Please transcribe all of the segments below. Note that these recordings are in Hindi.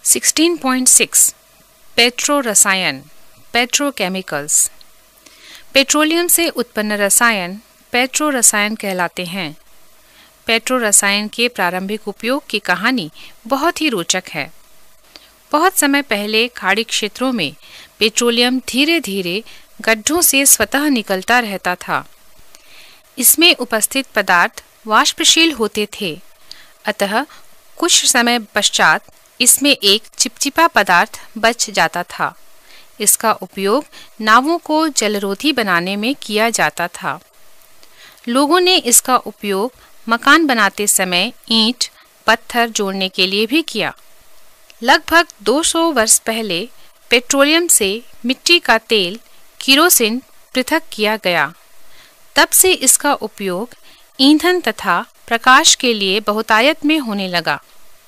16.6 पेट्रो रसायन पेट्रोकेमिकल्स। पेट्रोलियम से उत्पन्न रसायन पेट्रो रसायन कहलाते हैं। पेट्रो रसायन के प्रारंभिक उपयोग की कहानी बहुत ही रोचक है। बहुत समय पहले खाड़ी क्षेत्रों में पेट्रोलियम धीरे धीरे गड्ढों से स्वतः निकलता रहता था। इसमें उपस्थित पदार्थ वाष्पशील होते थे, अतः कुछ समय पश्चात इसमें एक चिपचिपा पदार्थ बच जाता था। इसका उपयोग नावों को जलरोधी बनाने में किया जाता था। लोगों ने इसका उपयोग मकान बनाते समय ईंट, पत्थर जोड़ने के लिए भी किया। लगभग 200 वर्ष पहले पेट्रोलियम से मिट्टी का तेल किरोसिन पृथक किया गया। तब से इसका उपयोग ईंधन तथा प्रकाश के लिए बहुतायत में होने लगा।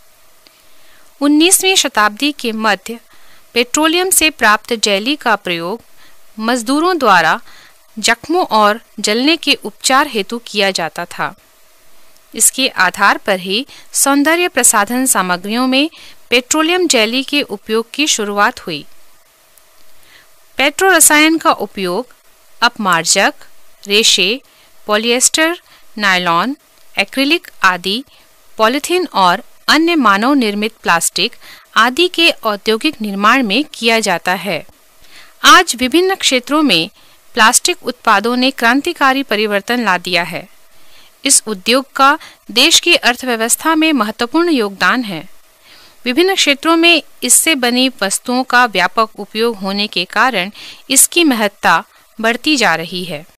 19वीं शताब्दी के मध्य पेट्रोलियम से प्राप्त जेली का प्रयोग मजदूरों द्वारा जख्मों और जलने के उपचार हेतु किया जाता था। इसके आधार पर ही सौंदर्य प्रसाधन सामग्रियों में पेट्रोलियम जेली के उपयोग की शुरुआत हुई। पेट्रो रसायन का उपयोग अपमार्जक, रेशे, पॉलिएस्टर, नायलॉन, एक्रिलिक आदि, पॉलीथीन और अन्य मानव निर्मित प्लास्टिक आदि के औद्योगिक निर्माण में किया जाता है। आज विभिन्न क्षेत्रों में प्लास्टिक उत्पादों ने क्रांतिकारी परिवर्तन ला दिया है। इस उद्योग का देश की अर्थव्यवस्था में महत्वपूर्ण योगदान है। विभिन्न क्षेत्रों में इससे बनी वस्तुओं का व्यापक उपयोग होने के कारण इसकी महत्ता बढ़ती जा रही है।